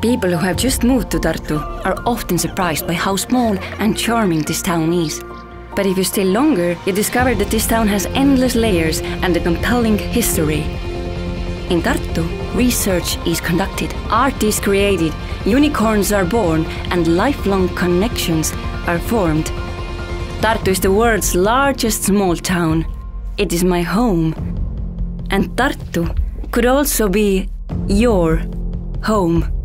People who have just moved to Tartu are often surprised by how small and charming this town is. But if you stay longer, you discover that this town has endless layers and a compelling history. In Tartu, research is conducted, art is created, unicorns are born, and lifelong connections are formed. Tartu is the world's largest small town. It is my home. And Tartu could also be your home.